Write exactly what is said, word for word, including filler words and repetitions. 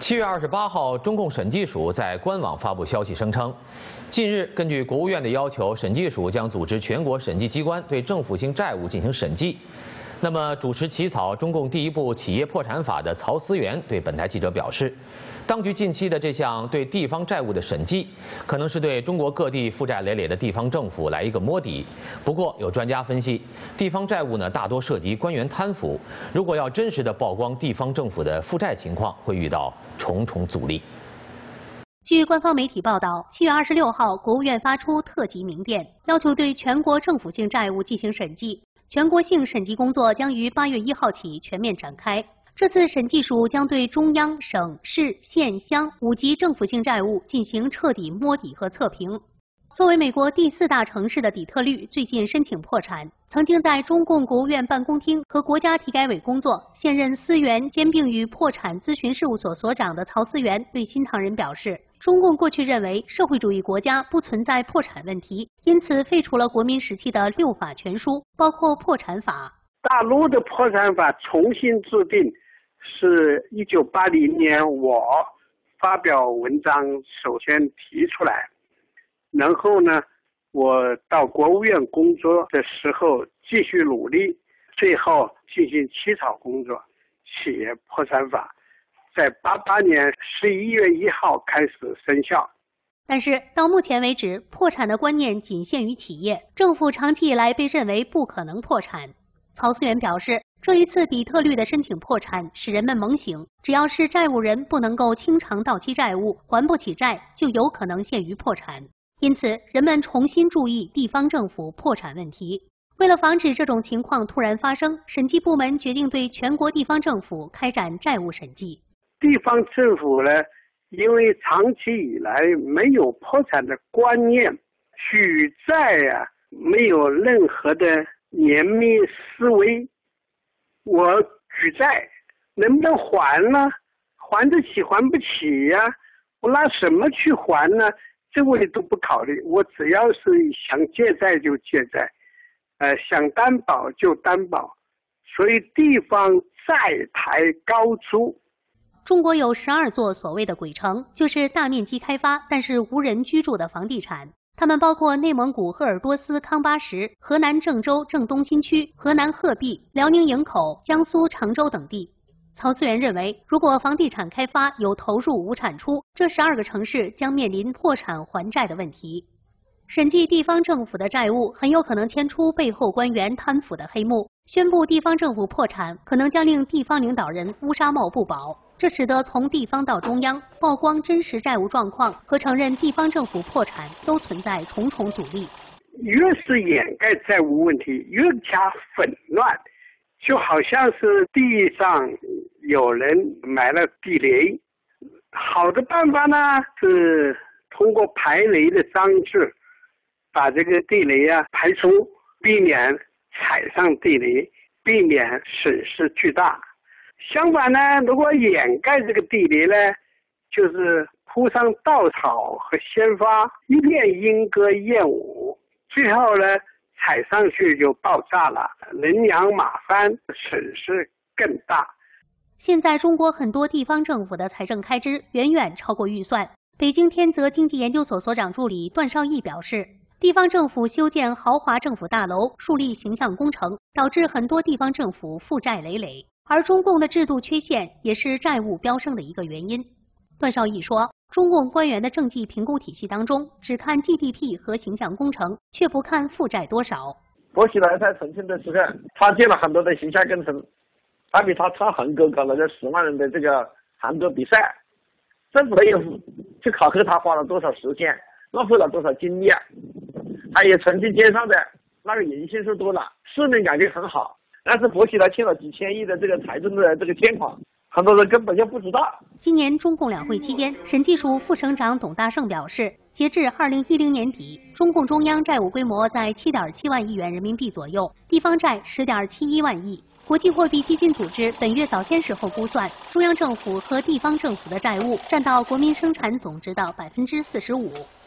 七月二十八号，中共审计署在官网发布消息，声称，近日根据国务院的要求，审计署将组织全国审计机关对政府性债务进行审计。那么，主持起草中共第一部企业破产法的曹思源对本台记者表示，当局近期的这项对地方债务的审计，可能是对中国各地负债累累的地方政府来一个摸底。不过，有专家分析，地方债务呢大多涉及官员贪腐，如果要真实的曝光地方政府的负债情况，会遇到重重阻力。 据官方媒体报道，七月二十六号，国务院发出特级明电，要求对全国政府性债务进行审计。全国性审计工作将于八月一号起全面展开。这次审计署将对中央、省、市、县、乡五级政府性债务进行彻底摸底和测评。作为美国第四大城市的底特律最近申请破产，曾经在中共国务院办公厅和国家体改委工作，现任思源兼并与破产咨询事务所所长的曹思源对新唐人表示，中共过去认为社会主义国家不存在破产问题，因此废除了国民时期的六法全书，包括破产法。 大陆的破产法重新制定是一九八零年我发表文章首先提出来，然后呢，我到国务院工作的时候继续努力，最后进行起草工作。企业破产法在八八年十一月一号开始生效。 但是到目前为止，破产的观念仅限于企业，政府长期以来被认为不可能破产。曹思源表示，这一次底特律的申请破产使人们猛醒，只要是债务人不能够清偿到期债务，还不起债，就有可能陷于破产。因此，人们重新注意地方政府破产问题。为了防止这种情况突然发生，审计部门决定对全国地方政府开展债务审计。 地方政府呢，因为长期以来没有破产的观念，举债啊没有任何的严密思维。我举债能不能还呢？还得起还不起呀、啊？我拿什么去还呢？这问题都不考虑，我只要是想借债就借债，呃，想担保就担保，所以地方债台高筑。 中国有十二座所谓的鬼城，就是大面积开发但是无人居住的房地产。它们包括内蒙古鄂尔多斯康巴什、河南郑州郑东新区、河南鹤壁、辽宁营口、江苏常州等地。曹思源认为，如果房地产开发有投入无产出，这十二个城市将面临破产还债的问题。审计地方政府的债务很有可能牵出背后官员贪腐的黑幕，宣布地方政府破产可能将令地方领导人乌纱帽不保，这使得从地方到中央曝光真实债务状况和承认地方政府破产都存在重重阻力。 越是掩盖债务问题，越加纷乱，就好像是地上有人埋了地雷。好的办法呢，是通过排雷的装置把这个地雷啊排除，避免踩上地雷，避免损失巨大。相反呢，如果掩盖这个地雷呢，就是铺上稻草和鲜花，一片莺歌燕舞，最后呢踩上去就爆炸了，人仰马翻，损失更大。 现在中国很多地方政府的财政开支远远超过预算。北京天泽经济研究所所长助理段绍义表示，地方政府修建豪华政府大楼，树立形象工程，导致很多地方政府负债累累，而中共的制度缺陷也是债务飙升的一个原因。段绍义说，中共官员的政绩评估体系当中，只看 G D P 和形象工程，却不看负债多少。 薄熙来在澄清的时候，他建了很多的形象工程，他比他差很多，搞了这十万人的这个韩国比赛，政府没有去考核他花了多少时间，浪费了多少精力，他也曾经街上的那个银杏树多了，市民感觉很好，但是薄熙来欠了几千亿的这个财政的这个欠款，很多人根本就不知道。 今年中共两会期间，审计署副省长董大胜表示，截至二零一零年底，中共中央债务规模在七点七万亿元人民币左右，地方债十点七一万亿。国际货币基金组织本月早些时候估算，中央政府和地方政府的债务占到国民生产总值的百分之四十五。